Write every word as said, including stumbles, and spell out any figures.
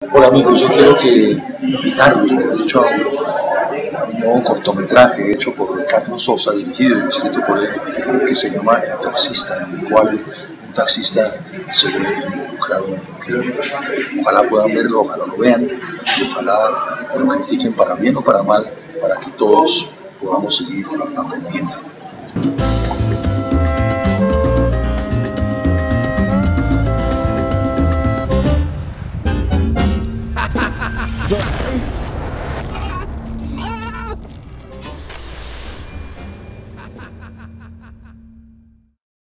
Hola amigos, yo quiero que invitarlos, mejor dicho, a un, un nuevo cortometraje hecho por Carlos Sosa, dirigido y escrito por él, que se llama El Taxista, en el cual un taxista se ve involucrado en un crimen. Ojalá puedan verlo, ojalá lo vean, y ojalá lo critiquen para bien o para mal, para que todos podamos seguir aprendiendo. Dos.